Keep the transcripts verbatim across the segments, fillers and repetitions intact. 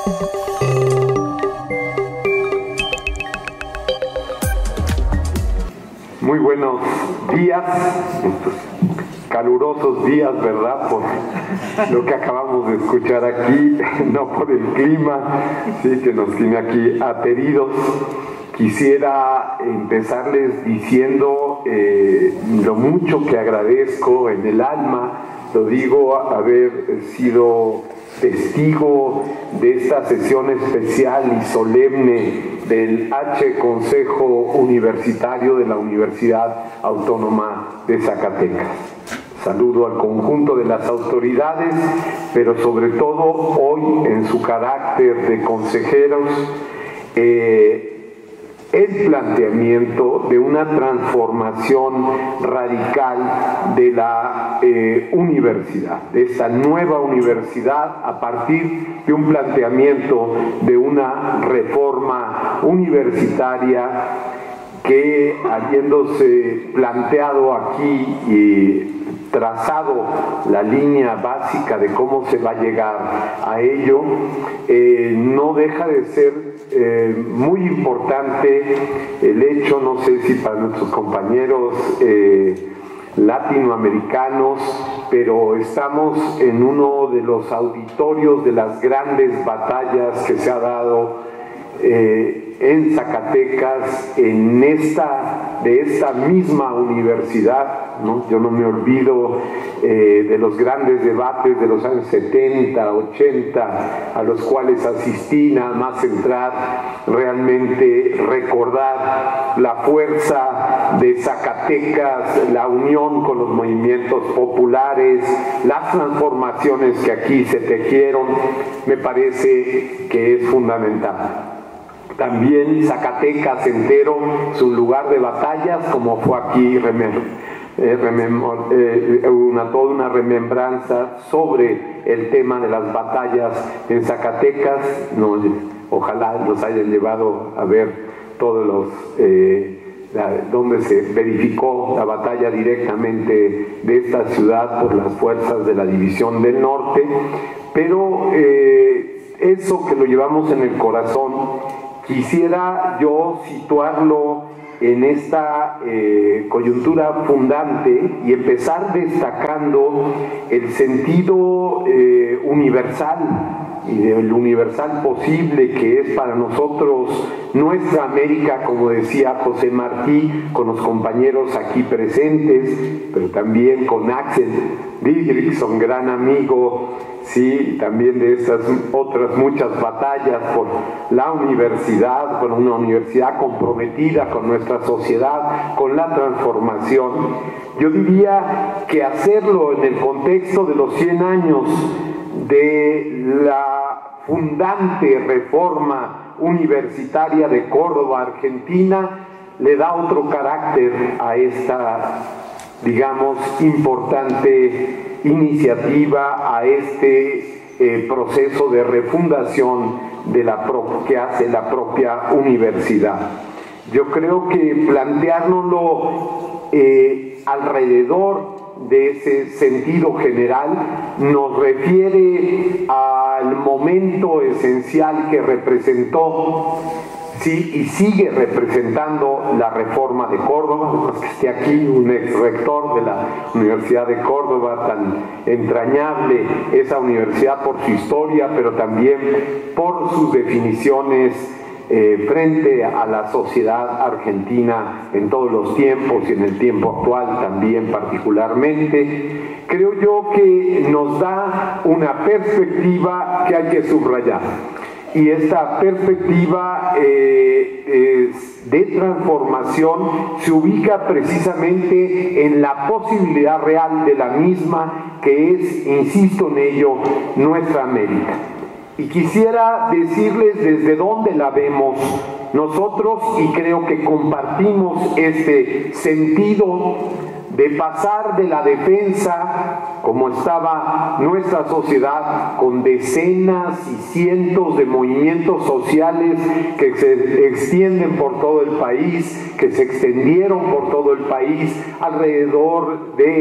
Muy buenos días, estos calurosos días, ¿verdad? Por lo que acabamos de escuchar aquí, no por el clima, sí, que nos tiene aquí ateridos. Quisiera empezarles diciendo eh, lo mucho que agradezco en el alma, lo digo, haber sido testigo de esta sesión especial y solemne del H Consejo Universitario de la Universidad Autónoma de Zacatecas. Saludo al conjunto de las autoridades, pero sobre todo hoy en su carácter de consejeros, eh, el planteamiento de una transformación radical de la eh, universidad, de esta nueva universidad, a partir de un planteamiento de una reforma universitaria que, habiéndose planteado aquí y trazado la línea básica de cómo se va a llegar a ello, eh, no deja de ser eh, muy importante el hecho, no sé si para nuestros compañeros eh, latinoamericanos, pero estamos en uno de los auditorios de las grandes batallas que se ha dado eh, en Zacatecas, en esta, de esta misma universidad, ¿no? Yo no me olvido eh, de los grandes debates de los años setenta, ochenta, a los cuales asistí, nada más entrar, realmente recordar la fuerza de Zacatecas, la unión con los movimientos populares, las transformaciones que aquí se tejieron, me parece que es fundamental. También Zacatecas entero, su lugar de batallas, como fue aquí remem eh, rememor eh, una, toda una remembranza sobre el tema de las batallas en Zacatecas. No, ojalá los hayan llevado a ver todos los eh, la, donde se verificó la batalla directamente de esta ciudad por las fuerzas de la División del Norte, pero eh, eso que lo llevamos en el corazón. Quisiera yo situarlo en esta eh, coyuntura fundante y empezar destacando el sentido eh, universal y del universal posible que es para nosotros nuestra América, como decía José Martí, con los compañeros aquí presentes, pero también con Axel Didrikson, gran amigo, sí, también de estas otras muchas batallas por la universidad, con una universidad comprometida con nuestra sociedad, con la transformación. Yo diría que hacerlo en el contexto de los cien años de la fundante reforma universitaria de Córdoba, Argentina, le da otro carácter a esta, digamos, importante iniciativa, a este eh, proceso de refundación de la pro que hace la propia universidad. Yo creo que planteárnoslo eh, alrededor de ese sentido general nos refiere al momento esencial que representó, sí, y sigue representando la reforma de Córdoba. Que esté aquí un ex rector de la Universidad de Córdoba, tan entrañable esa universidad por su historia, pero también por sus definiciones eh, frente a la sociedad argentina en todos los tiempos y en el tiempo actual también particularmente. Creo yo que nos da una perspectiva que hay que subrayar. Y esta perspectiva eh, eh, de transformación se ubica precisamente en la posibilidad real de la misma, que es, insisto en ello, nuestra América. Y quisiera decirles desde dónde la vemos nosotros, y creo que compartimos este sentido de pasar de la defensa, como estaba nuestra sociedad, con decenas y cientos de movimientos sociales que se extienden por todo el país, que se extendieron por todo el país alrededor de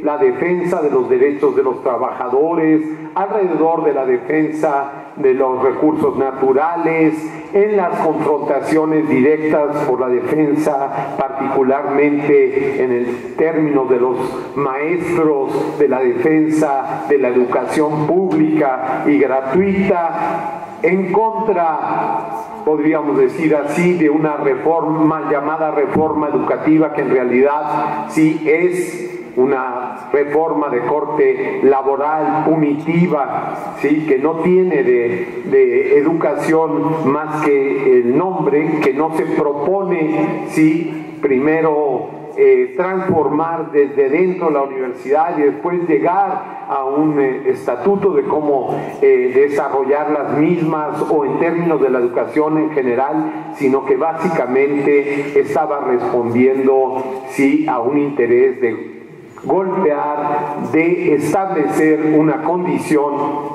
la defensa de los derechos de los trabajadores, alrededor de la defensa de los recursos naturales, en las confrontaciones directas por la defensa, particularmente en el término de los maestros, de la defensa de la educación pública y gratuita, en contra, podríamos decir así, de una reforma llamada reforma educativa, que en realidad sí es una reforma de corte laboral punitiva, ¿sí? Que no tiene de, de educación más que el nombre, que no se propone, ¿sí? Primero eh, transformar desde dentro la universidad y después llegar a un eh, estatuto de cómo eh, desarrollar las mismas, o en términos de la educación en general, sino que básicamente estaba respondiendo, sí, a un interés de golpear, de establecer una condición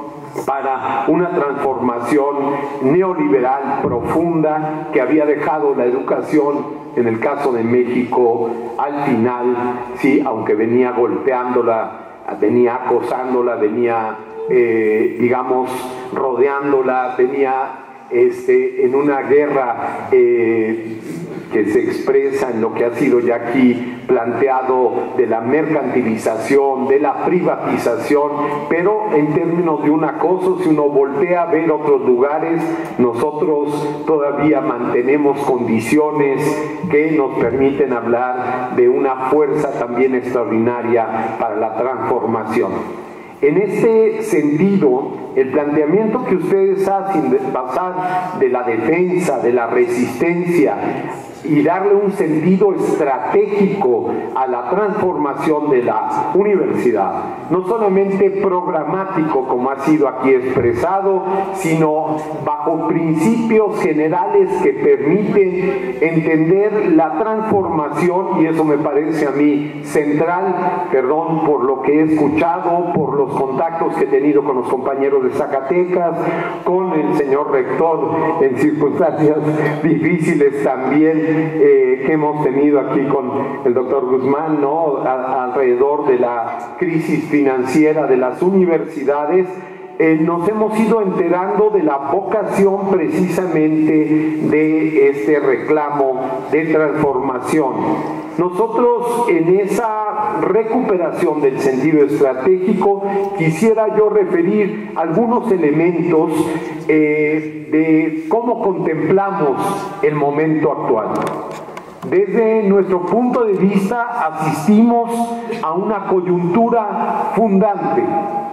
para una transformación neoliberal profunda que había dejado la educación, en el caso de México, al final, sí, aunque venía golpeándola, venía acosándola, venía, eh, digamos, rodeándola, venía este, en una guerra eh, que se expresa en lo que ha sido ya aquí planteado de la mercantilización, de la privatización, pero en términos de un acoso. Si uno voltea a ver otros lugares, nosotros todavía mantenemos condiciones que nos permiten hablar de una fuerza también extraordinaria para la transformación. En este sentido, el planteamiento que ustedes hacen de pasar de la defensa, de la resistencia, y darle un sentido estratégico a la transformación de la universidad, no solamente programático como ha sido aquí expresado, sino bajo principios generales que permiten entender la transformación, y eso me parece a mí central, perdón por lo que he escuchado, por los contactos que he tenido con los compañeros de Zacatecas, con el señor rector en circunstancias difíciles también, Eh, que hemos tenido aquí con el doctor Guzmán, ¿no? A, alrededor de la crisis financiera de las universidades. Eh, nos hemos ido enterando de la vocación precisamente de este reclamo de transformación. Nosotros, en esa recuperación del sentido estratégico, quisiera yo referir algunos elementos eh, de cómo contemplamos el momento actual. Desde nuestro punto de vista, asistimos a una coyuntura fundante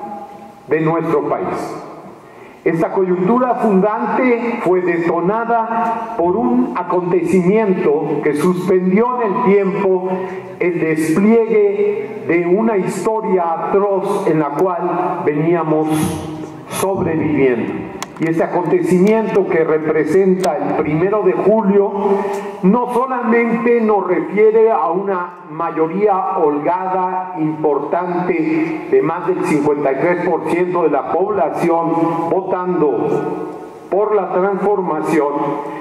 de nuestro país. Esta coyuntura fundante fue detonada por un acontecimiento que suspendió en el tiempo el despliegue de una historia atroz en la cual veníamos sobreviviendo. Y este acontecimiento, que representa el primero de julio, no solamente nos refiere a una mayoría holgada, importante, de más del cincuenta y tres por ciento de la población votando por la transformación,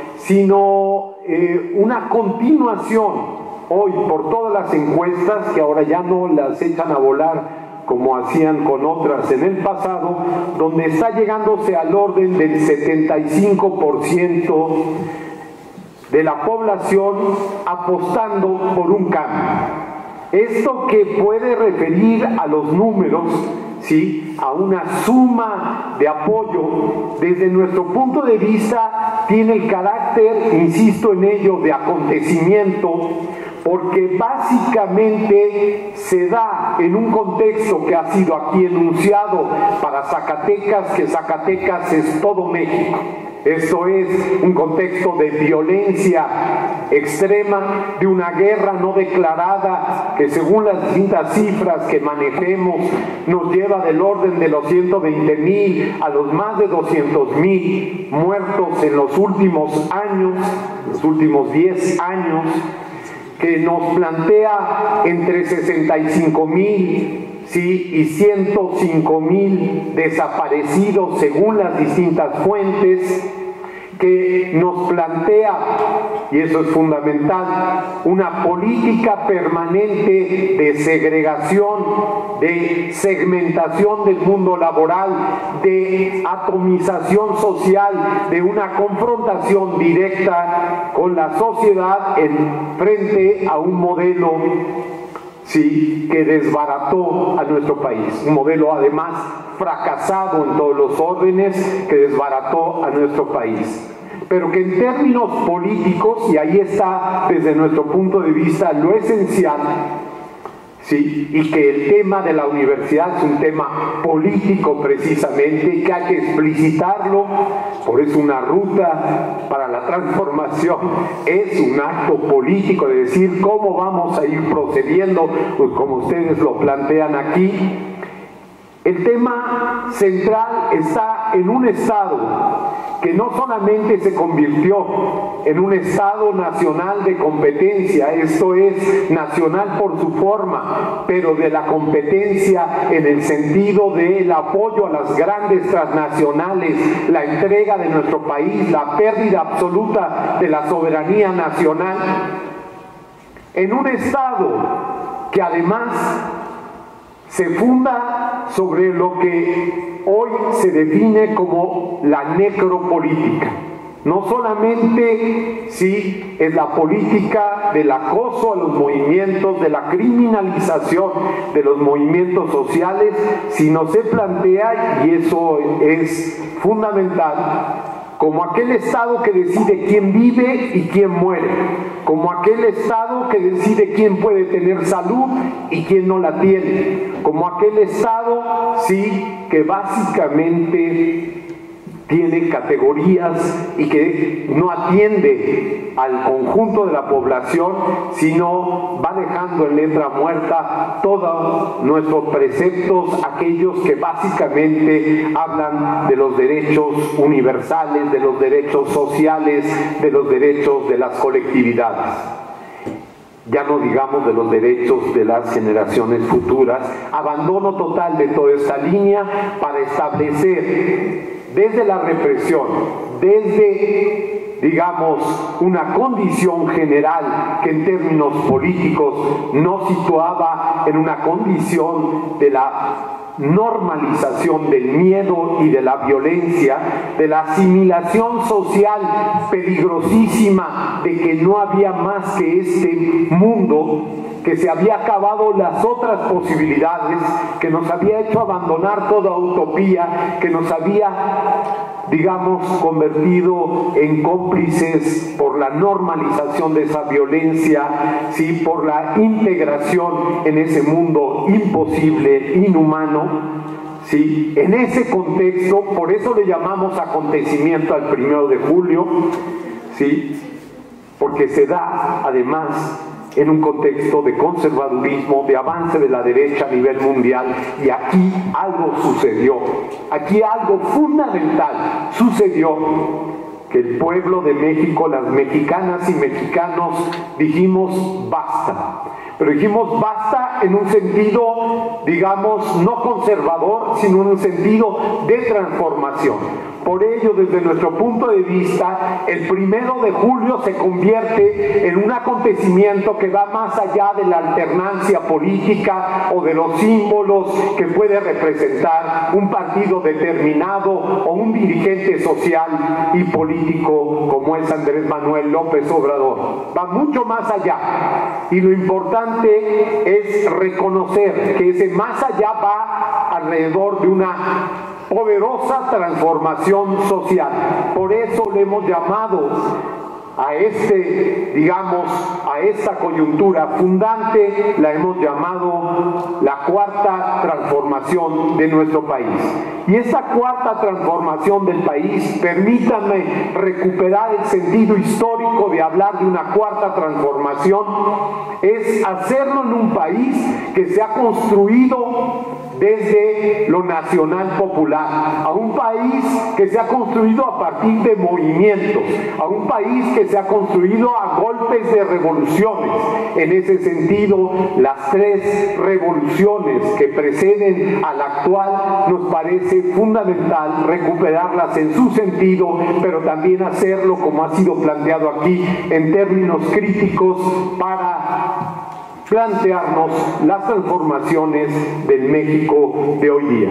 sino eh, una continuación hoy por todas las encuestas, que ahora ya no las echan a volar como hacían con otras en el pasado, donde está llegándose al orden del setenta y cinco por ciento de la población apostando por un cambio. Esto, que puede referir a los números, ¿sí?, a una suma de apoyo, desde nuestro punto de vista tiene el carácter, insisto en ello, de acontecimiento, porque básicamente se da en un contexto que ha sido aquí enunciado para Zacatecas, que Zacatecas es todo México. Esto es un contexto de violencia extrema, de una guerra no declarada que, según las distintas cifras que manejemos, nos lleva del orden de los ciento veinte mil a los más de doscientos mil muertos en los últimos años, los últimos diez años, que nos plantea entre sesenta y cinco mil, ¿sí?, y ciento cinco mil desaparecidos según las distintas fuentes, que nos plantea, y eso es fundamental, una política permanente de segregación, de segmentación del mundo laboral, de atomización social, de una confrontación directa con la sociedad en frente a un modelo, sí, que desbarató a nuestro país, un modelo además fracasado en todos los órdenes, que desbarató a nuestro país, pero que en términos políticos, y ahí está desde nuestro punto de vista lo esencial, sí, y que el tema de la universidad es un tema político precisamente, y que hay que explicitarlo. Por eso una ruta para la transformación es un acto político de decir cómo vamos a ir procediendo, pues como ustedes lo plantean aquí. El tema central está en un Estado que no solamente se convirtió en un Estado nacional de competencia, esto es, nacional por su forma, pero de la competencia en el sentido del apoyo a las grandes transnacionales, la entrega de nuestro país, la pérdida absoluta de la soberanía nacional, en un Estado que además se funda sobre lo que hoy se define como la necropolítica. No solamente sí es la política del acoso a los movimientos, de la criminalización de los movimientos sociales, sino se plantea, y eso es fundamental, como aquel Estado que decide quién vive y quién muere, como aquel Estado que decide quién puede tener salud y quién no la tiene, como aquel Estado, sí, que básicamente tiene categorías y que no atiende al conjunto de la población, sino va dejando en letra muerta todos nuestros preceptos, aquellos que básicamente hablan de los derechos universales, de los derechos sociales, de los derechos de las colectividades. Ya no digamos de los derechos de las generaciones futuras. Abandono total de toda esta línea para establecer desde la represión, desde, digamos, una condición general que en términos políticos nos situaba en una condición de la normalización del miedo y de la violencia, de la asimilación social peligrosísima, de que no había más que este mundo, que se había acabado las otras posibilidades, que nos había hecho abandonar toda utopía, que nos había, digamos, convertido en cómplices por la normalización de esa violencia, ¿sí?, por la integración en ese mundo imposible, inhumano, ¿sí? En ese contexto, por eso le llamamos acontecimiento al primero de julio, ¿sí?, porque se da además en un contexto de conservadurismo, de avance de la derecha a nivel mundial, y aquí algo sucedió, aquí algo fundamental sucedió, que el pueblo de México, las mexicanas y mexicanos, dijimos basta. Pero dijimos basta en un sentido, digamos, no conservador, sino en un sentido de transformación. Por ello, desde nuestro punto de vista, el primero de julio se convierte en un acontecimiento que va más allá de la alternancia política o de los símbolos que puede representar un partido determinado o un dirigente social y político como es Andrés Manuel López Obrador. Va mucho más allá, y lo importante es reconocer que ese más allá va alrededor de una poderosa transformación social. Por eso le hemos llamado a este, digamos, a esta coyuntura fundante, la hemos llamado la cuarta transformación de nuestro país. Y esta cuarta transformación del país, permítanme recuperar el sentido histórico de hablar de una cuarta transformación, es hacerlo en un país que se ha construido desde lo nacional popular, a un país que se ha construido a partir de movimientos, a un país que se ha construido a golpes de revoluciones. En ese sentido, las tres revoluciones que preceden a la actual nos parece fundamental recuperarlas en su sentido, pero también hacerlo, como ha sido planteado aquí, en términos críticos para plantearnos las transformaciones del México de hoy día.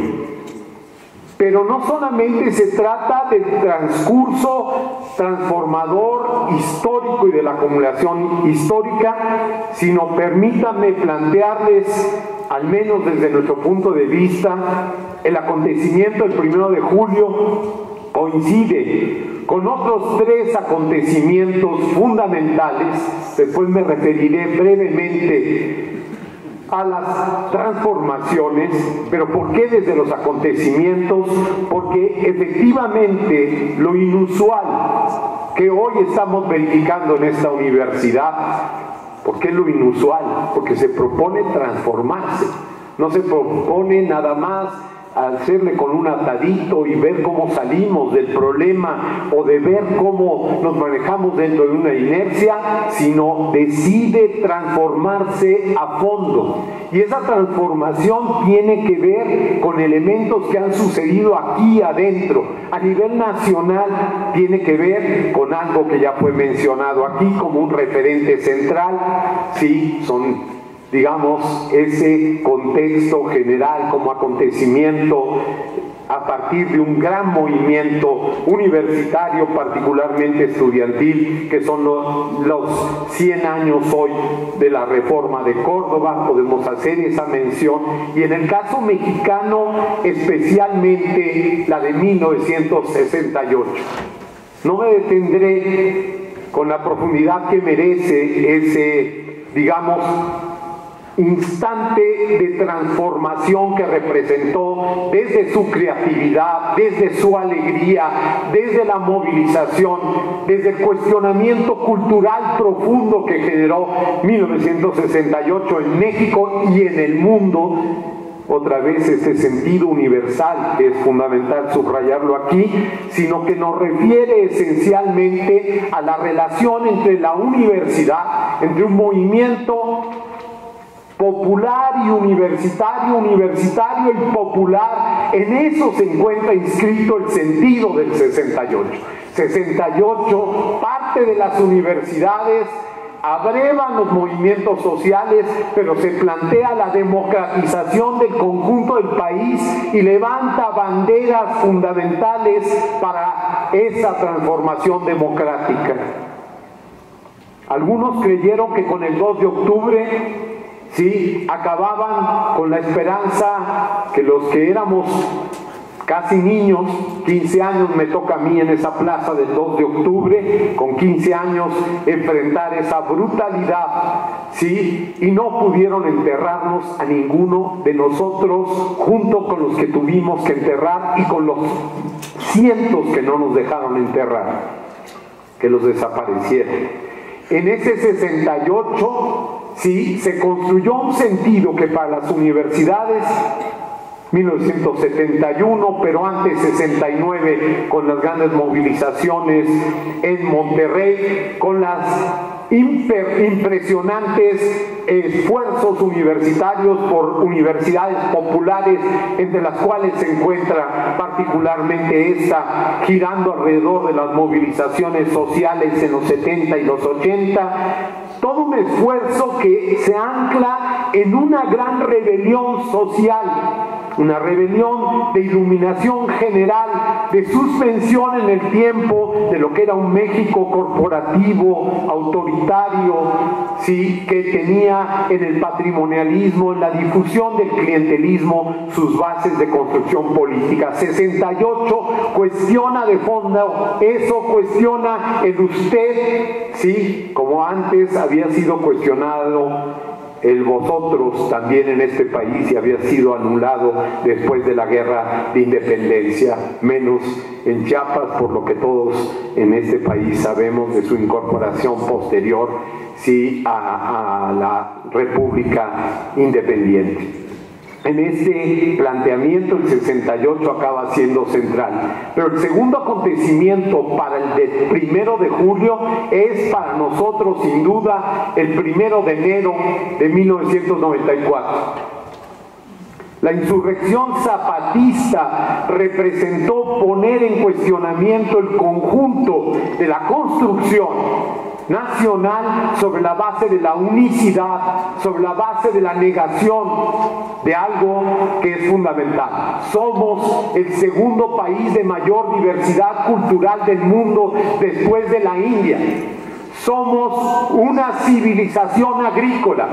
Pero no solamente se trata del transcurso transformador histórico y de la acumulación histórica, sino permítanme plantearles, al menos desde nuestro punto de vista, el acontecimiento del primero de julio coincide con otros tres acontecimientos fundamentales. Después me referiré brevemente a las transformaciones, pero ¿por qué desde los acontecimientos? Porque efectivamente lo inusual que hoy estamos verificando en esta universidad, ¿por qué lo inusual? Porque se propone transformarse, no se propone nada más hacerle con un atadito y ver cómo salimos del problema o de ver cómo nos manejamos dentro de una inercia, sino decide transformarse a fondo. Y esa transformación tiene que ver con elementos que han sucedido aquí adentro. A nivel nacional tiene que ver con algo que ya fue mencionado aquí como un referente central. Sí, son, digamos, ese contexto general como acontecimiento a partir de un gran movimiento universitario, particularmente estudiantil, que son los, los cien años hoy de la Reforma de Córdoba. Podemos hacer esa mención, y en el caso mexicano especialmente la de mil novecientos sesenta y ocho. No me detendré con la profundidad que merece ese, digamos, instante de transformación que representó desde su creatividad, desde su alegría, desde la movilización, desde el cuestionamiento cultural profundo que generó mil novecientos sesenta y ocho en México y en el mundo. Otra vez este sentido universal, que es fundamental subrayarlo aquí, sino que nos refiere esencialmente a la relación entre la universidad, entre un movimiento popular y universitario, universitario y popular. En eso se encuentra inscrito el sentido del sesenta y ocho. sesenta y ocho, parte de las universidades abrevan los movimientos sociales, pero se plantea la democratización del conjunto del país y levanta banderas fundamentales para esa transformación democrática. Algunos creyeron que con el dos de octubre, sí, acababan con la esperanza que los que éramos casi niños, quince años me toca a mí en esa plaza del dos de octubre, con quince años enfrentar esa brutalidad, sí, y no pudieron enterrarnos a ninguno de nosotros, junto con los que tuvimos que enterrar y con los cientos que no nos dejaron enterrar, que los desaparecieron. En ese sesenta y ocho, sí, se construyó un sentido que para las universidades, mil novecientos setenta y uno, pero antes sesenta y nueve, con las grandes movilizaciones en Monterrey, con las impresionantes esfuerzos universitarios por universidades populares, entre las cuales se encuentra particularmente esta, girando alrededor de las movilizaciones sociales en los setenta y los ochenta. Todo un esfuerzo que se ancla en una gran rebelión social, una rebelión de iluminación general, de suspensión en el tiempo de lo que era un México corporativo, autoritario, sí, que tenía en el patrimonialismo, en la difusión del clientelismo, sus bases de construcción política. sesenta y ocho cuestiona de fondo eso, cuestiona el usted, sí, como antes había sido cuestionado el vosotros también en este país y había sido anulado después de la guerra de independencia, menos en Chiapas, por lo que todos en este país sabemos de su incorporación posterior, sí, a, a la República Independiente. en este planteamiento el sesenta y ocho acaba siendo central. Pero el segundo acontecimiento para el del primero de julio es para nosotros sin duda el primero de enero de mil novecientos noventa y cuatro. La insurrección zapatista representó poner en cuestionamiento el conjunto de la construcción nacional sobre la base de la unicidad, sobre la base de la negación de algo que es fundamental. Somos el segundo país de mayor diversidad cultural del mundo después de la India. Somos una civilización agrícola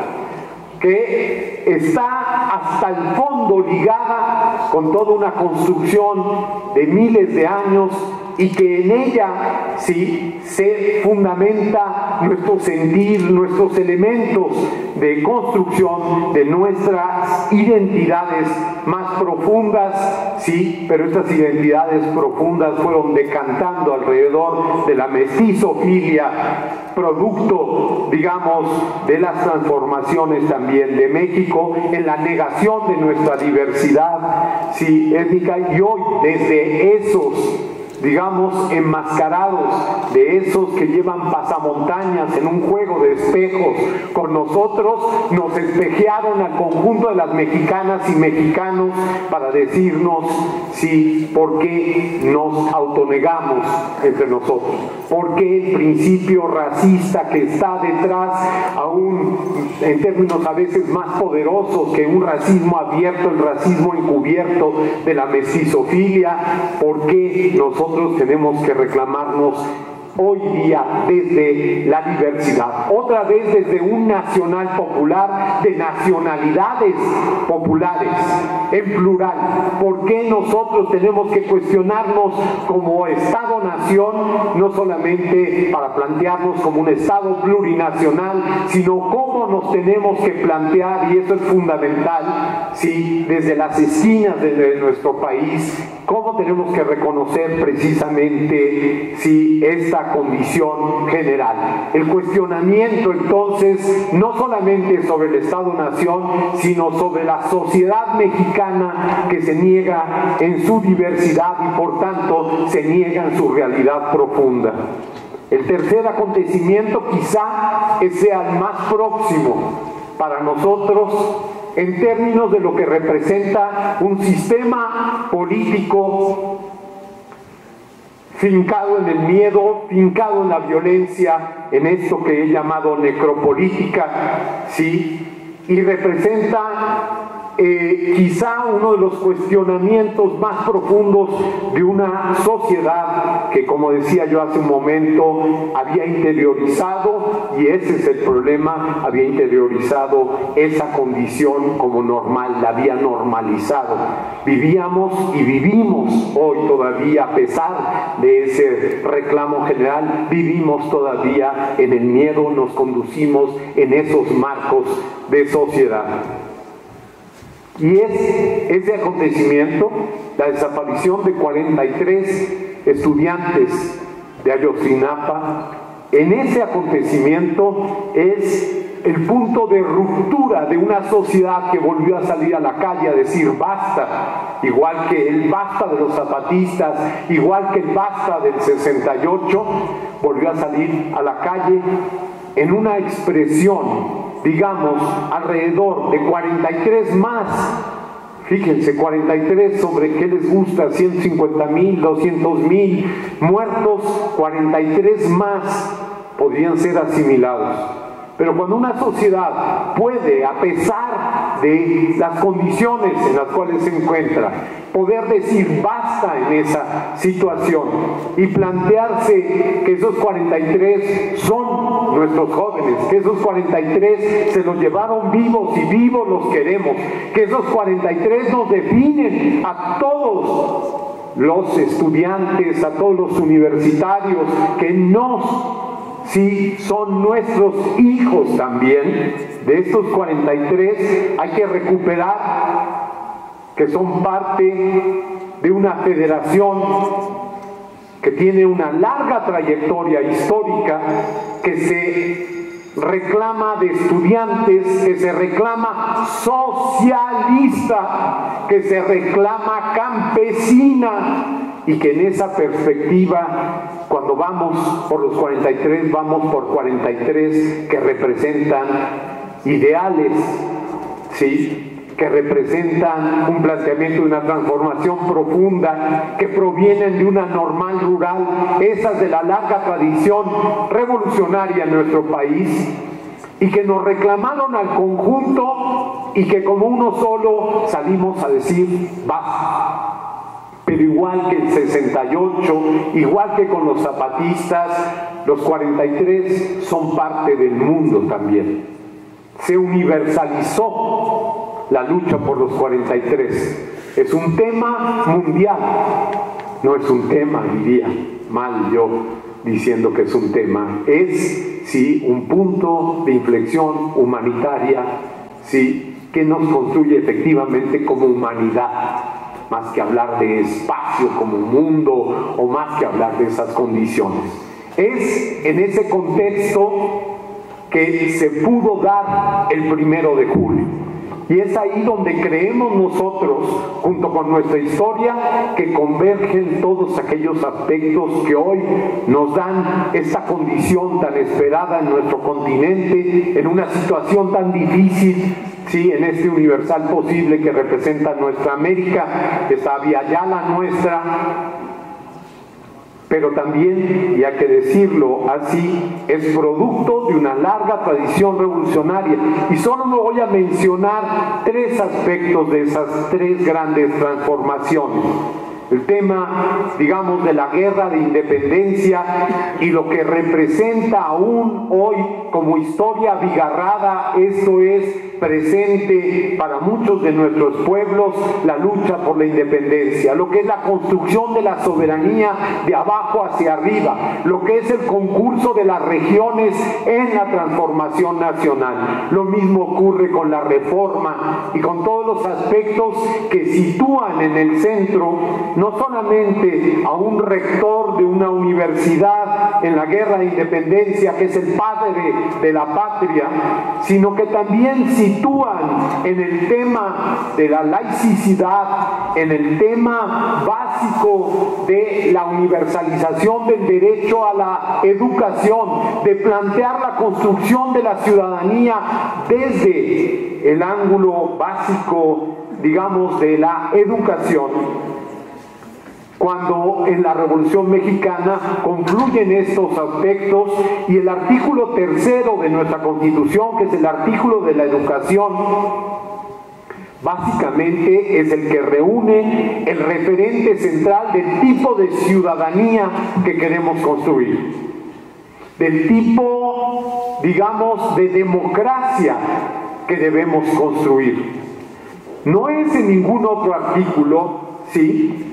que está hasta el fondo ligada con toda una construcción de miles de años y que en ella sí se fundamenta nuestro sentir, nuestros elementos de construcción de nuestras identidades más profundas, sí, pero estas identidades profundas fueron decantando alrededor de la mestizofilia, producto, digamos, de las transformaciones también de México, en la negación de nuestra diversidad, sí, étnica, y hoy desde esos, digamos, enmascarados, de esos que llevan pasamontañas en un juego de espejos con nosotros, nos espejearon al conjunto de las mexicanas y mexicanos para decirnos, sí, por qué nos autonegamos entre nosotros, por qué el principio racista que está detrás, aún en términos a veces más poderosos que un racismo abierto, el racismo encubierto de la mestizofilia, por qué nosotros tenemos que reclamarnos hoy día desde la diversidad, otra vez desde un nacional popular, de nacionalidades populares, en plural. ¿Por qué nosotros tenemos que cuestionarnos como Estado-nación, no solamente para plantearnos como un Estado plurinacional, sino cómo nos tenemos que plantear, y eso es fundamental, sí, desde las esquinas de nuestro país, cómo tenemos que reconocer precisamente, sí, esta condición general. El cuestionamiento entonces no solamente sobre el Estado-nación, sino sobre la sociedad mexicana que se niega en su diversidad y por tanto se niega en su realidad profunda. El tercer acontecimiento quizá sea el más próximo para nosotros en términos de lo que representa un sistema político fincado en el miedo, fincado en la violencia, en esto que he llamado necropolítica, ¿sí? Y representa eh, quizá uno de los cuestionamientos más profundos de una sociedad que, como decía yo hace un momento, había interiorizado, y ese es el problema, había interiorizado esa condición como normal, la había normalizado. Vivíamos y vivimos hoy todavía, a pesar de ese reclamo general, vivimos todavía en el miedo, nos conducimos en esos marcos de sociedad. Y es ese acontecimiento, la desaparición de cuarenta y tres estudiantes de Ayotzinapa, en ese acontecimiento es el punto de ruptura de una sociedad que volvió a salir a la calle a decir basta, igual que el basta de los zapatistas, igual que el basta del sesenta y ocho, volvió a salir a la calle en una expresión, digamos, alrededor de cuarenta y tres más, fíjense, cuarenta y tres sobre qué les gusta, ciento cincuenta mil, doscientos mil muertos, cuarenta y tres más podrían ser asimilados. Pero cuando una sociedad puede, a pesar de las condiciones en las cuales se encuentra, poder decir basta en esa situación y plantearse que esos cuarenta y tres son nuestros jóvenes, que esos cuarenta y tres se los llevaron vivos y vivos los queremos, que esos cuarenta y tres nos definen a todos los estudiantes, a todos los universitarios, que nos sí, son nuestros hijos también. De estos cuarenta y tres hay que recuperar que son parte de una federación que tiene una larga trayectoria histórica, que se reclama de estudiantes, que se reclama socialista, que se reclama campesina, y que en esa perspectiva, cuando vamos por los cuarenta y tres, vamos por cuarenta y tres que representan ideales, ¿sí?, que representan un planteamiento de una transformación profunda, que provienen de una normal rural, esas de la larga tradición revolucionaria en nuestro país, y que nos reclamaron al conjunto y que como uno solo salimos a decir basta. Pero igual que el sesenta y ocho, igual que con los zapatistas, los cuarenta y tres son parte del mundo también. Se universalizó la lucha por los cuarenta y tres. Es un tema mundial, no es un tema, diría mal yo diciendo que es un tema, es sí un punto de inflexión humanitaria, sí, que nos construye efectivamente como humanidad, más que hablar de espacio como mundo o más que hablar de esas condiciones. Es en ese contexto que se pudo dar el primero de julio. Y es ahí donde creemos nosotros, junto con nuestra historia, que convergen todos aquellos aspectos que hoy nos dan esta condición tan esperada en nuestro continente, en una situación tan difícil, sí, en este universal posible que representa nuestra América, que sabía ya la nuestra, pero también, y hay que decirlo así, es producto de una larga tradición revolucionaria. Y solo me voy a mencionar tres aspectos de esas tres grandes transformaciones. El tema, digamos, de la guerra de independencia y lo que representa aún hoy como historia abigarrada, esto es presente para muchos de nuestros pueblos, la lucha por la independencia, lo que es la construcción de la soberanía de abajo hacia arriba, lo que es el concurso de las regiones en la transformación nacional. Lo mismo ocurre con la reforma y con todos los aspectos que sitúan en el centro no solamente a un rector de una universidad en la guerra de independencia, que es el padre de la patria, sino que también sitúan en el tema de la laicidad, en el tema básico de la universalización del derecho a la educación, de plantear la construcción de la ciudadanía desde el ángulo básico, digamos, de la educación. Cuando en la Revolución Mexicana confluyen estos aspectos y el artículo tercero de nuestra Constitución, que es el artículo de la educación, básicamente es el que reúne el referente central del tipo de ciudadanía que queremos construir, del tipo, digamos, de democracia que debemos construir. No es en ningún otro artículo, ¿sí?,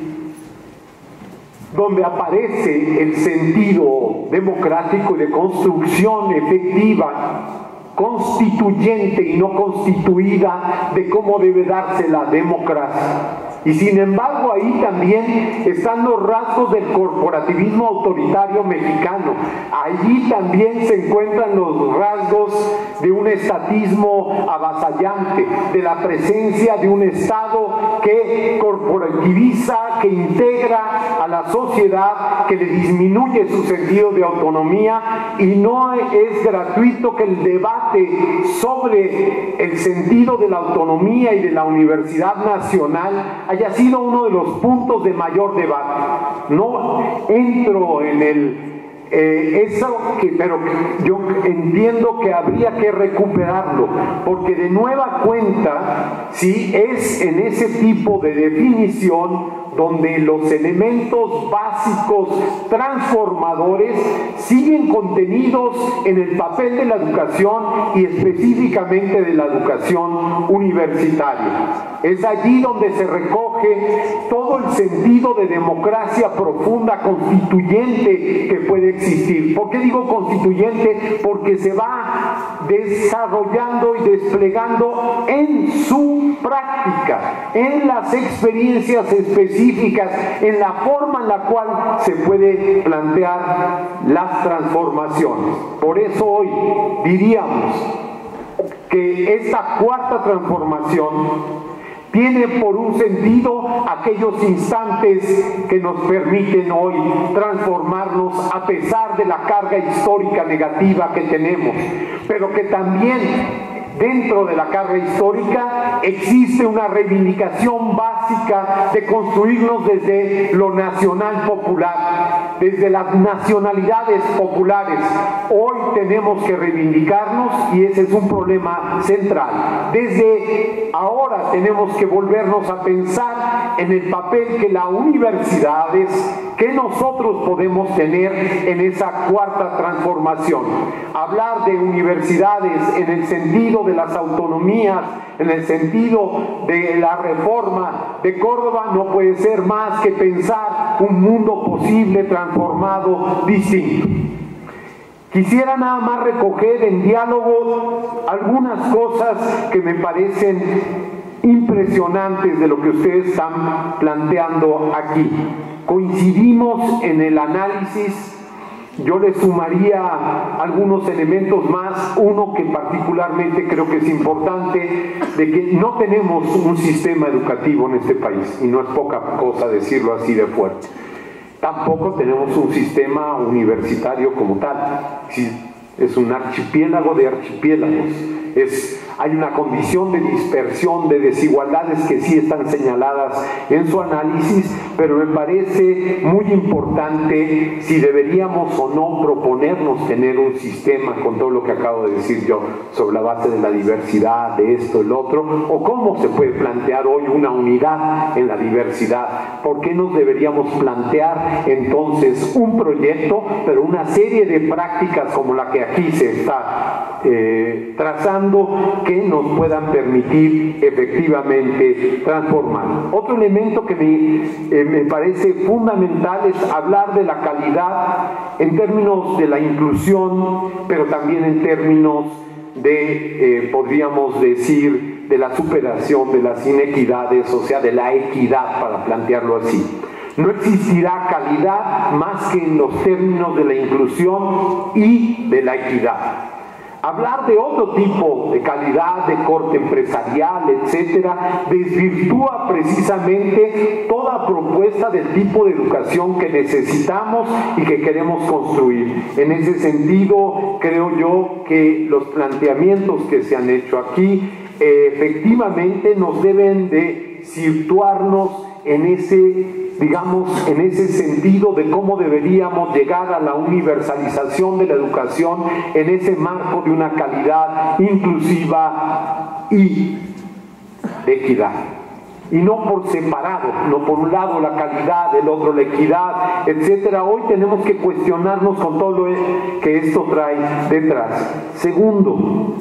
donde aparece el sentido democrático y de construcción efectiva, constituyente y no constituida, de cómo debe darse la democracia. Y sin embargo ahí también están los rasgos del corporativismo autoritario mexicano. Allí también se encuentran los rasgos de un estatismo avasallante, de la presencia de un Estado que corporativiza, que integra a la sociedad, que le disminuye su sentido de autonomía, y no es gratuito que el debate sobre el sentido de la autonomía y de la Universidad Nacional haya sido uno de los puntos de mayor debate. No entro en el eh, eso que, pero yo entiendo que habría que recuperarlo, porque de nueva cuenta, sí, es en ese tipo de definición donde los elementos básicos transformadores siguen contenidos en el papel de la educación y específicamente de la educación universitaria. Es allí donde se recoge todo el sentido de democracia profunda, constituyente, que puede existir. ¿Por qué digo constituyente? Porque se va desarrollando y desplegando en su práctica, en las experiencias específicas, en la forma en la cual se puede plantear las transformaciones. Por eso hoy diríamos que esta cuarta transformación tiene por un sentido aquellos instantes que nos permiten hoy transformarnos a pesar de la carga histórica negativa que tenemos, pero que también dentro de la carga histórica existe una reivindicación básica de construirnos desde lo nacional popular, desde las nacionalidades populares. Hoy tenemos que reivindicarnos y ese es un problema central. Desde ahora tenemos que volvernos a pensar en el papel que las universidades, que nosotros podemos tener en esa cuarta transformación. Hablar de universidades en el sentido de las autonomías, en el sentido de la reforma de Córdoba, no puede ser más que pensar un mundo posible, transformado, distinto. Quisiera nada más recoger en diálogo algunas cosas que me parecen impresionantes de lo que ustedes están planteando aquí. Coincidimos en el análisis. Yo le sumaría algunos elementos más, uno que particularmente creo que es importante, de que no tenemos un sistema educativo en este país, y no es poca cosa decirlo así de fuerte. Tampoco tenemos un sistema universitario como tal, es un archipiélago de archipiélagos. Es, hay una condición de dispersión, de desigualdades que sí están señaladas en su análisis, pero me parece muy importante si deberíamos o no proponernos tener un sistema con todo lo que acabo de decir yo sobre la base de la diversidad, de esto, el otro, o cómo se puede plantear hoy una unidad en la diversidad. ¿Por qué nos deberíamos plantear entonces un proyecto, pero una serie de prácticas como la que aquí se está eh, trazando, que nos puedan permitir efectivamente transformar? Otro elemento que me, eh, me parece fundamental es hablar de la calidad en términos de la inclusión, pero también en términos de, eh, podríamos decir, de la superación de las inequidades, o sea, de la equidad, para plantearlo así. No existirá calidad más que en los términos de la inclusión y de la equidad. Hablar de otro tipo de calidad, de corte empresarial, etcétera, desvirtúa precisamente toda propuesta del tipo de educación que necesitamos y que queremos construir. En ese sentido, creo yo que los planteamientos que se han hecho aquí eh, efectivamente nos deben de situarnos en ese, digamos, en ese sentido de cómo deberíamos llegar a la universalización de la educación en ese marco de una calidad inclusiva y de equidad. Y no por separado, no por un lado la calidad, del otro la equidad, etcétera. Hoy tenemos que cuestionarnos con todo lo que esto trae detrás. Segundo,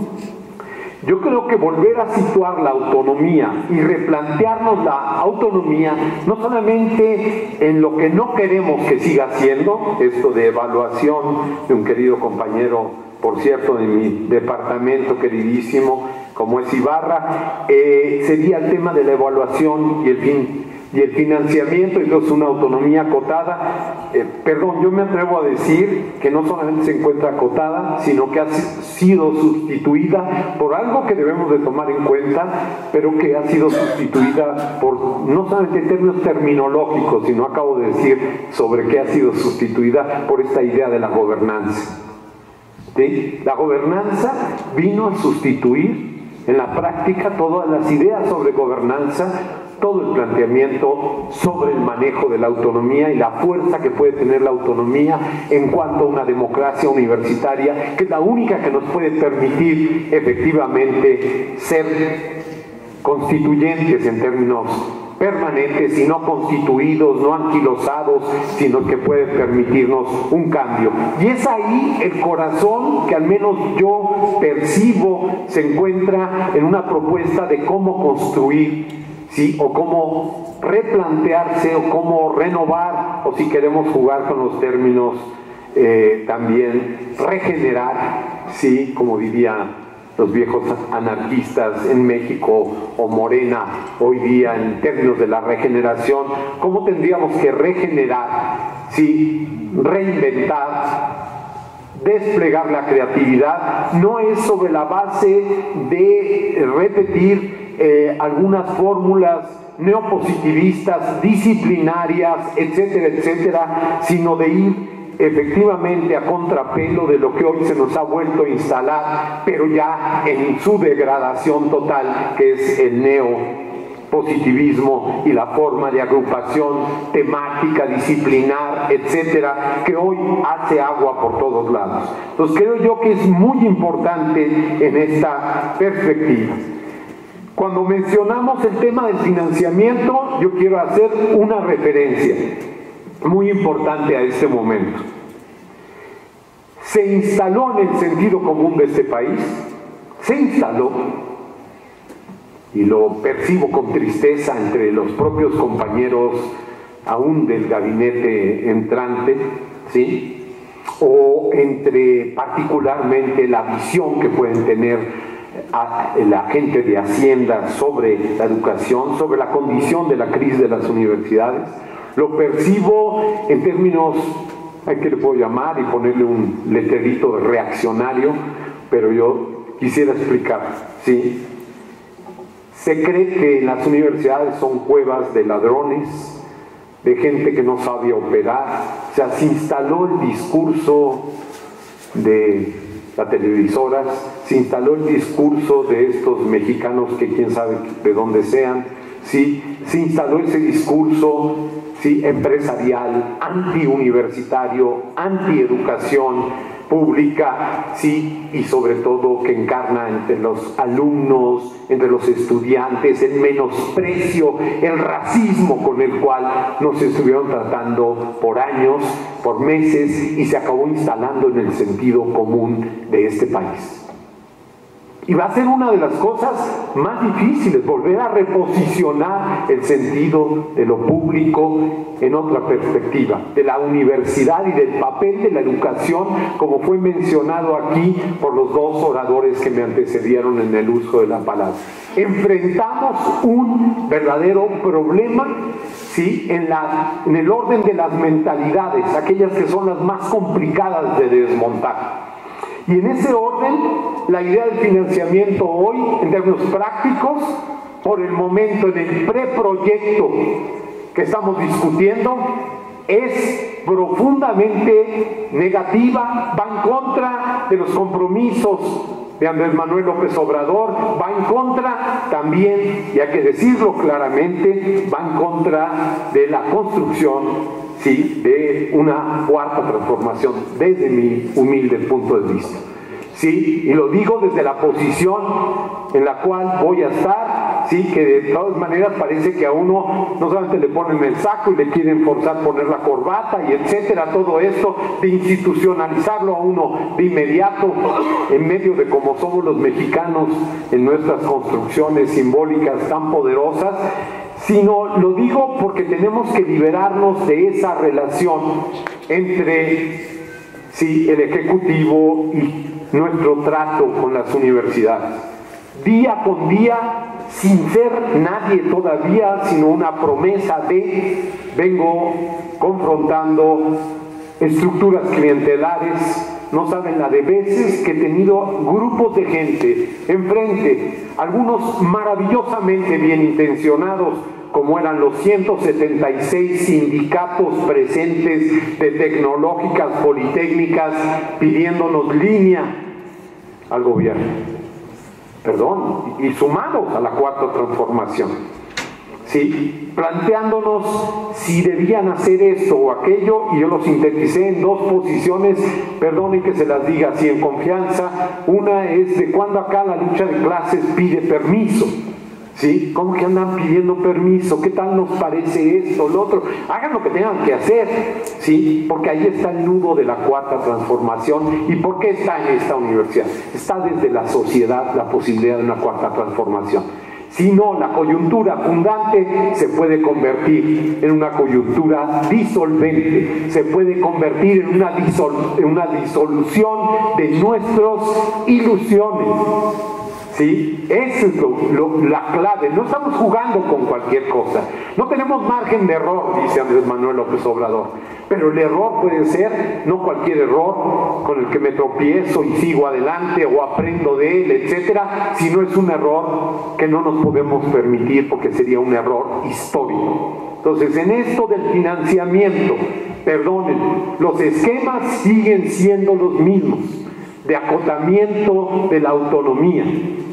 yo creo que volver a situar la autonomía y replantearnos la autonomía, no solamente en lo que no queremos que siga siendo, esto de evaluación de un querido compañero, por cierto, de mi departamento queridísimo, como es Ibarra, eh, sería el tema de la evaluación y el fin. Y el financiamiento, y entonces una autonomía acotada. Eh, perdón, yo me atrevo a decir que no solamente se encuentra acotada, sino que ha sido sustituida por algo que debemos de tomar en cuenta, pero que ha sido sustituida por, no solamente en términos terminológicos, sino acabo de decir sobre qué ha sido sustituida por esta idea de la gobernanza. ¿Sí? La gobernanza vino a sustituir en la práctica todas las ideas sobre gobernanza, todo el planteamiento sobre el manejo de la autonomía y la fuerza que puede tener la autonomía en cuanto a una democracia universitaria, que es la única que nos puede permitir efectivamente ser constituyentes en términos permanentes y no constituidos, no anquilosados, sino que puede permitirnos un cambio. Y es ahí el corazón que al menos yo percibo se encuentra en una propuesta de cómo construir, ¿sí? O cómo replantearse, o cómo renovar, o si queremos jugar con los términos eh, también regenerar, sí, como diría los viejos anarquistas en México o Morena hoy día en términos de la regeneración, cómo tendríamos que regenerar, sí, reinventar, desplegar la creatividad. No es sobre la base de repetir eh, algunas fórmulas neopositivistas, disciplinarias, etcétera, etcétera, sino de ir efectivamente a contrapelo de lo que hoy se nos ha vuelto a instalar, pero ya en su degradación total, que es el neopositivismo y la forma de agrupación temática, disciplinar, etcétera, que hoy hace agua por todos lados. Entonces creo yo que es muy importante en esta perspectiva. Cuando mencionamos el tema del financiamiento, yo quiero hacer una referencia muy importante a este momento. Se instaló en el sentido común de este país, se instaló, y lo percibo con tristeza entre los propios compañeros aún del gabinete entrante, ¿sí? O entre particularmente la visión que pueden tener a la gente de Hacienda sobre la educación, sobre la condición de la crisis de las universidades. Lo percibo en términos, ¿a qué le puedo llamar? Y ponerle un letrerito reaccionario, pero yo quisiera explicar, ¿sí? Se cree que las universidades son cuevas de ladrones, de gente que no sabe operar. O sea, se instaló el discurso de las televisoras, se instaló el discurso de estos mexicanos que quién sabe de dónde sean, ¿sí? Se instaló ese discurso, ¿sí?, empresarial, antiuniversitario, antieducación pública, sí, y sobre todo que encarna entre los alumnos, entre los estudiantes, el menosprecio, el racismo con el cual nos estuvieron tratando por años, por meses, y se acabó instalando en el sentido común de este país. Y va a ser una de las cosas más difíciles, volver a reposicionar el sentido de lo público en otra perspectiva, de la universidad y del papel de la educación, como fue mencionado aquí por los dos oradores que me antecedieron en el uso de la palabra. Enfrentamos un verdadero problema, ¿sí?, en, la, en el orden de las mentalidades, aquellas que son las más complicadas de desmontar. Y en ese orden, la idea del financiamiento hoy, en términos prácticos, por el momento en el preproyecto que estamos discutiendo, es profundamente negativa, va en contra de los compromisos de Andrés Manuel López Obrador, va en contra también, y hay que decirlo claramente, va en contra de la construcción, sí, de una cuarta transformación, desde mi humilde punto de vista. Sí, y lo digo desde la posición en la cual voy a estar, sí, que de todas maneras parece que a uno no solamente le ponen el saco y le quieren forzar poner la corbata y etcétera, todo esto, de institucionalizarlo a uno de inmediato, en medio de cómo somos los mexicanos en nuestras construcciones simbólicas tan poderosas, sino lo digo porque tenemos que liberarnos de esa relación entre, sí, el Ejecutivo y nuestro trato con las universidades. Día con día, sin ser nadie todavía, sino una promesa de, vengo confrontando estructuras clientelares. No saben la de veces que he tenido grupos de gente enfrente, algunos maravillosamente bien intencionados, como eran los ciento setenta y seis sindicatos presentes de tecnológicas, politécnicas, pidiéndonos línea al gobierno, perdón, y sumados a la cuarta transformación, ¿sí?, planteándonos si debían hacer esto o aquello, y yo lo sinteticé en dos posiciones, perdonen que se las diga así en confianza. Una es de cuando acá la lucha de clases pide permiso, ¿sí? ¿Cómo que andan pidiendo permiso? ¿Qué tal nos parece esto, lo otro? Hagan lo que tengan que hacer, ¿sí? Porque ahí está el nudo de la cuarta transformación. ¿Y por qué está en esta universidad? Está desde la sociedad la posibilidad de una cuarta transformación. Si no, la coyuntura fundante se puede convertir en una coyuntura disolvente, se puede convertir en una, disol en una disolución de nuestras ilusiones. ¿Sí? Esa es lo, lo, la clave. No estamos jugando con cualquier cosa. No tenemos margen de error, dice Andrés Manuel López Obrador. Pero el error puede ser, no cualquier error con el que me tropiezo y sigo adelante o aprendo de él, etcétera, sino es un error que no nos podemos permitir porque sería un error histórico. Entonces, en esto del financiamiento, perdonen, los esquemas siguen siendo los mismos, de acotamiento de la autonomía.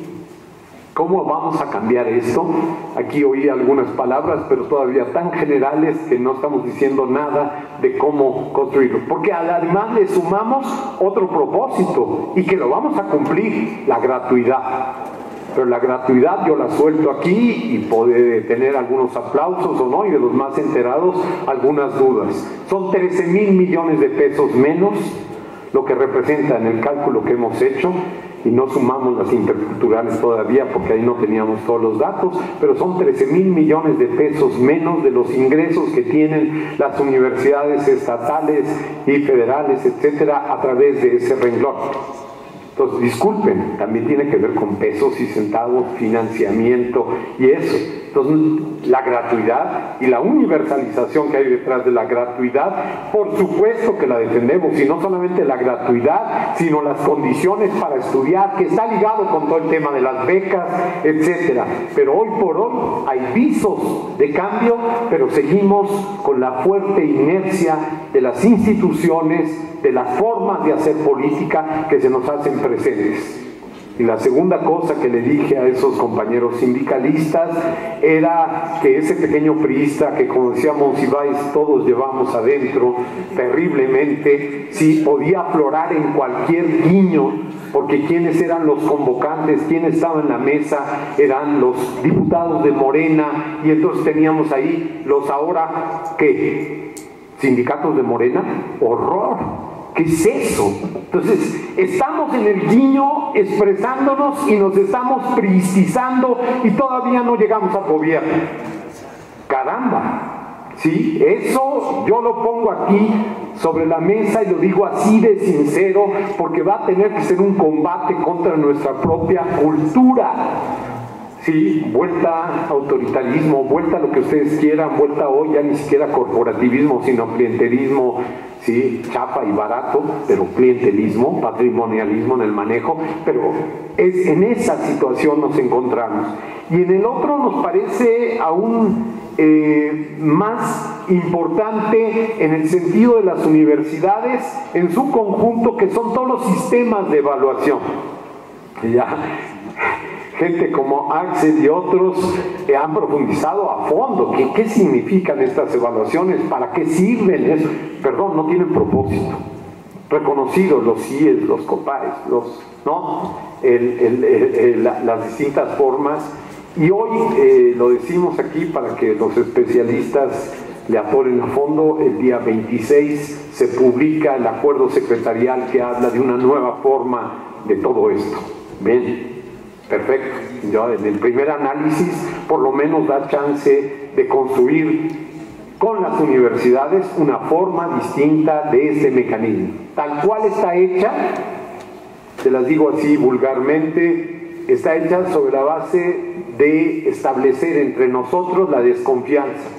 ¿Cómo vamos a cambiar esto? Aquí oí algunas palabras, pero todavía tan generales que no estamos diciendo nada de cómo construirlo. Porque además le sumamos otro propósito y que lo vamos a cumplir, la gratuidad. Pero la gratuidad yo la suelto aquí y puede tener algunos aplausos o no, y de los más enterados algunas dudas. Son trece mil millones de pesos menos lo que representa en el cálculo que hemos hecho, y no sumamos las interculturales todavía porque ahí no teníamos todos los datos, pero son trece mil millones de pesos menos de los ingresos que tienen las universidades estatales y federales, etcétera, a través de ese renglón. Entonces, disculpen, también tiene que ver con pesos y centavos, financiamiento y eso. Entonces, la gratuidad y la universalización que hay detrás de la gratuidad, por supuesto que la defendemos, y no solamente la gratuidad, sino las condiciones para estudiar, que está ligado con todo el tema de las becas, etcétera. Pero hoy por hoy hay visos de cambio, pero seguimos con la fuerte inercia de las instituciones, de las formas de hacer política que se nos hacen presentes. Y la segunda cosa que le dije a esos compañeros sindicalistas era que ese pequeño priista que, como decía Monsiváis, todos llevamos adentro terriblemente, sí, podía aflorar en cualquier guiño, porque quienes eran los convocantes, quienes estaban en la mesa, eran los diputados de Morena, y entonces teníamos ahí los ahora, ¿qué? ¿Sindicatos de Morena? ¡Horror! ¿Qué es eso? Entonces, estamos en el guiño expresándonos y nos estamos priistizando y todavía no llegamos al gobierno. ¡Caramba! ¿Sí? Eso yo lo pongo aquí sobre la mesa y lo digo así de sincero, porque va a tener que ser un combate contra nuestra propia cultura. Sí, vuelta autoritarismo, vuelta a lo que ustedes quieran, vuelta hoy ya ni siquiera corporativismo, sino clientelismo, sí, chapa y barato, pero clientelismo, patrimonialismo en el manejo, pero es, en esa situación nos encontramos. Y en el otro nos parece aún eh, más importante en el sentido de las universidades en su conjunto, que son todos los sistemas de evaluación. Ya. Gente como Axel y otros eh, han profundizado a fondo. ¿Qué, ¿Qué significan estas evaluaciones? ¿Para qué sirven? Eso? Perdón, no tienen propósito. Reconocidos los C I E S, los COPAES, los, ¿no? el, el, el, el, la, las distintas formas. Y hoy eh, lo decimos aquí para que los especialistas le atoren a fondo. El día veintiséis se publica el acuerdo secretarial que habla de una nueva forma de todo esto. ¿Ven? Perfecto. Ya en el primer análisis por lo menos da chance de construir con las universidades una forma distinta de ese mecanismo. Tal cual está hecha, se las digo así vulgarmente, está hecha sobre la base de establecer entre nosotros la desconfianza.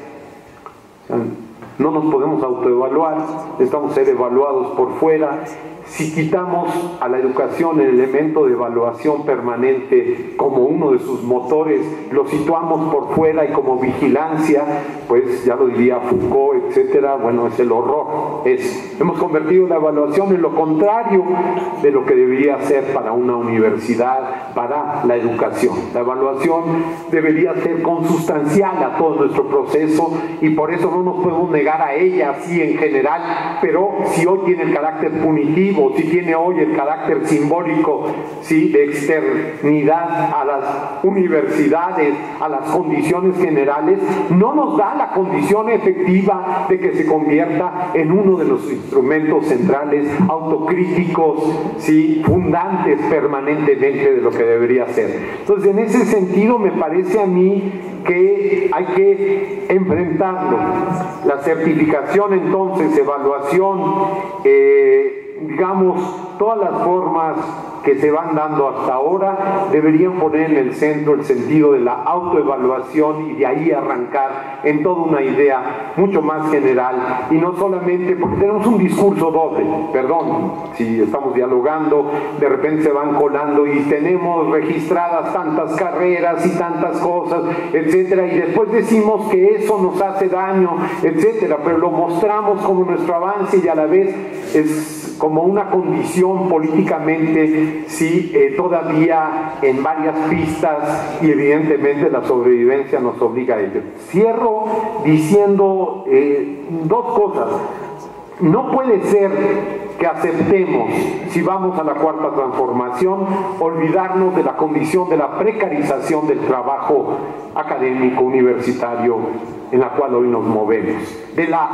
O sea, no nos podemos autoevaluar, necesitamos ser evaluados por fuera. Si quitamos a la educación el elemento de evaluación permanente como uno de sus motores, lo situamos por fuera y como vigilancia, pues ya lo diría Foucault, etcétera, bueno, es el horror. Es, hemos convertido la evaluación en lo contrario de lo que debería ser para una universidad, para la educación. La evaluación debería ser consustancial a todo nuestro proceso y por eso no nos podemos negar a ella así en general, pero si hoy tiene el carácter punitivo, si tiene hoy el carácter simbólico, ¿sí?, de externidad a las universidades, a las condiciones generales, no nos da la condición efectiva de que se convierta en uno de los instrumentos centrales, autocríticos, ¿sí?, fundantes permanentemente de lo que debería ser. Entonces, en ese sentido, me parece a mí que hay que enfrentarlo. La certificación, entonces, evaluación, eh, digamos, todas las formas que se van dando hasta ahora deberían poner en el centro el sentido de la autoevaluación y de ahí arrancar en toda una idea mucho más general, y no solamente porque tenemos un discurso doble, perdón, si estamos dialogando, de repente se van colando y tenemos registradas tantas carreras y tantas cosas, etcétera, y después decimos que eso nos hace daño, etcétera, pero lo mostramos como nuestro avance y a la vez es como una condición políticamente, sí, eh, todavía en varias pistas, y evidentemente la sobrevivencia nos obliga a ello. Cierro diciendo eh, dos cosas. No puede ser que aceptemos, si vamos a la cuarta transformación, olvidarnos de la condición de la precarización del trabajo académico universitario en la cual hoy nos movemos, de la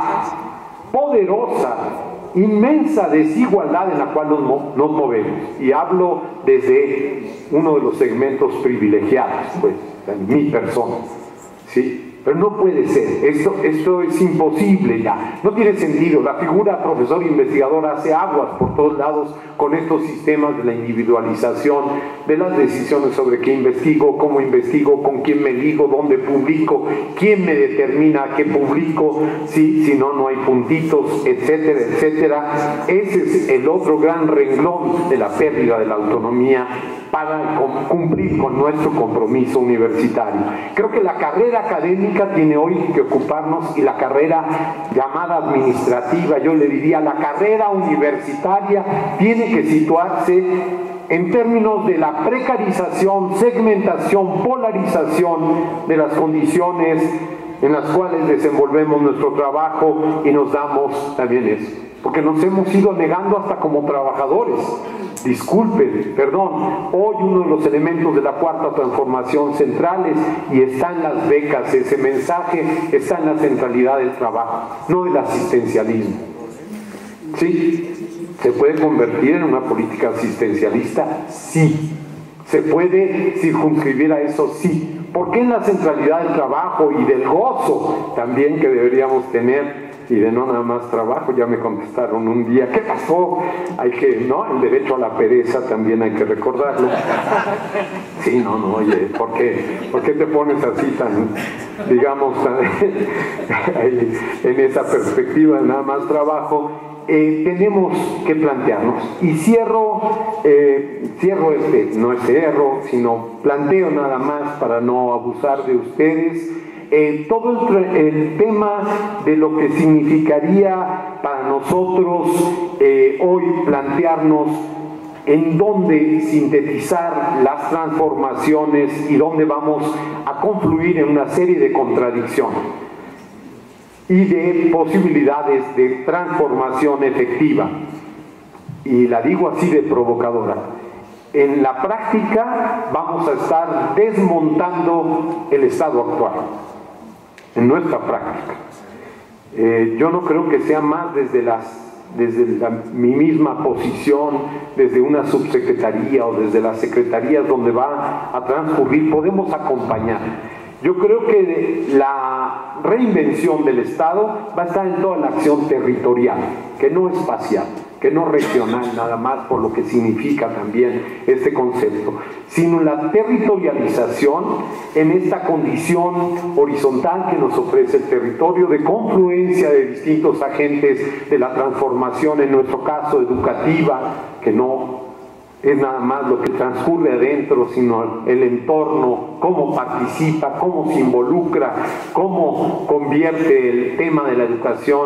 poderosa, inmensa desigualdad en la cual nos, nos movemos, y hablo desde uno de los segmentos privilegiados, pues, en mi persona, ¿sí? Pero no puede ser, esto, esto es imposible ya, no tiene sentido. La figura profesor investigador hace aguas por todos lados con estos sistemas de la individualización de las decisiones sobre qué investigo, cómo investigo, con quién me ligo, dónde publico, quién me determina qué publico, ¿sí? Si no, no hay puntitos, etcétera, etcétera. Ese es el otro gran renglón de la pérdida de la autonomía para cumplir con nuestro compromiso universitario. Creo que la carrera académica tiene hoy que ocuparnos, y la carrera llamada administrativa, yo le diría la carrera universitaria, tiene que situarse en términos de la precarización, segmentación, polarización de las condiciones en las cuales desenvolvemos nuestro trabajo y nos damos también eso, porque nos hemos ido negando hasta como trabajadores. Disculpen, perdón, hoy uno de los elementos de la cuarta transformación centrales, y está en las becas, ese mensaje está en la centralidad del trabajo, no del asistencialismo. ¿Sí? ¿Se puede convertir en una política asistencialista? Sí. ¿Se puede circunscribir a eso? Sí. ¿Por qué en la centralidad del trabajo y del gozo también que deberíamos tener? Y de no nada más trabajo. Ya me contestaron un día, ¿qué pasó? Hay que, ¿no? El derecho a la pereza también hay que recordarlo. Sí, no, no, oye, ¿por qué? ¿Por qué te pones así tan, digamos, tan, en esa perspectiva de nada más trabajo? Eh, tenemos que plantearnos, y cierro, eh, cierro este, no es cierro, sino planteo nada más para no abusar de ustedes, eh, todo el, el tema de lo que significaría para nosotros eh, hoy plantearnos en dónde sintetizar las transformaciones y dónde vamos a confluir en una serie de contradicciones y de posibilidades de transformación efectiva. Y la digo así de provocadora. En la práctica vamos a estar desmontando el estado actual, en nuestra práctica. Eh, yo no creo que sea más desde, las, desde la, mi misma posición, desde una subsecretaría o desde las secretarías donde va a transcurrir, podemos acompañar. Yo creo que la reinvención del Estado va a estar en toda la acción territorial, que no espacial, que no regional nada más, por lo que significa también este concepto, sino la territorialización en esta condición horizontal que nos ofrece el territorio, de confluencia de distintos agentes de la transformación, en nuestro caso educativa, que no es nada más lo que transcurre adentro, sino el entorno, cómo participa, cómo se involucra, cómo convierte el tema de la educación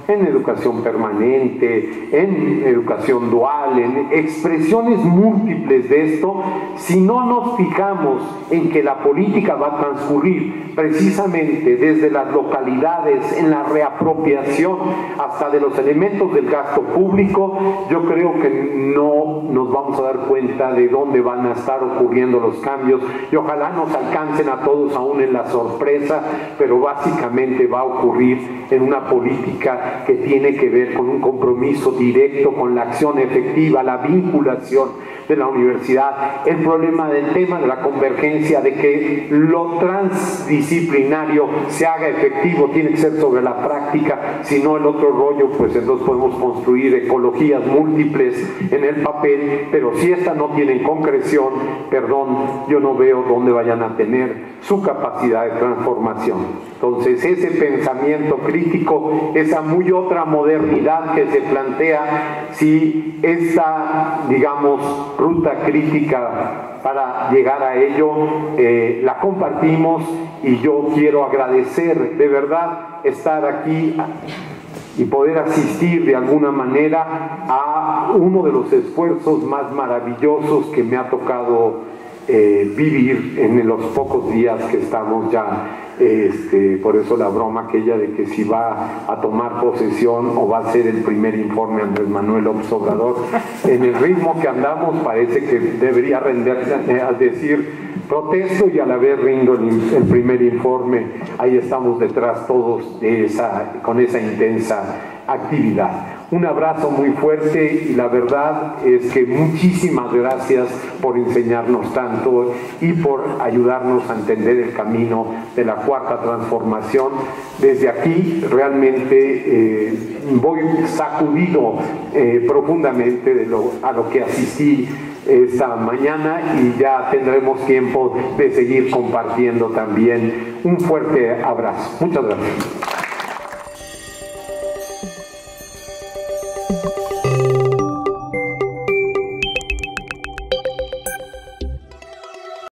en educación permanente, en educación dual, en expresiones múltiples de esto, si no nos fijamos en que la política va a transcurrir precisamente desde las localidades, en la reapropiación hasta de los elementos del gasto público, yo creo que no nos vamos a dar cuenta de dónde van a estar ocurriendo los cambios, y ojalá nos alcancen a todos aún en la sorpresa, pero básicamente va a ocurrir en una política que tiene que ver con un compromiso directo con la acción efectiva, la vinculación de la universidad, el problema del tema de la convergencia, de que lo transdisciplinario se haga efectivo, tiene que ser sobre la práctica, si no el otro rollo, pues entonces podemos construir ecologías múltiples en el papel, pero si esta no tienen concreción, perdón, yo no veo dónde vayan a tener su capacidad de transformación. Entonces ese pensamiento crítico, esa muy otra modernidad que se plantea, si esta, digamos, ruta crítica para llegar a ello, eh, la compartimos, y yo quiero agradecer de verdad estar aquí y poder asistir de alguna manera a uno de los esfuerzos más maravillosos que me ha tocado eh, vivir en los pocos días que estamos ya. Este, por eso la broma aquella de que si va a tomar posesión o va a ser el primer informe Andrés Manuel López Obrador, en el ritmo que andamos parece que debería renderse a decir protesto y a la vez rindo el, el primer informe. Ahí estamos detrás todos de esa, con esa intensa actividad. Un abrazo muy fuerte, y la verdad es que muchísimas gracias por enseñarnos tanto y por ayudarnos a entender el camino de la cuarta transformación. Desde aquí realmente eh, voy sacudido eh, profundamente de lo, a lo que asistí esta mañana, y ya tendremos tiempo de seguir compartiendo también. Un fuerte abrazo. Muchas gracias.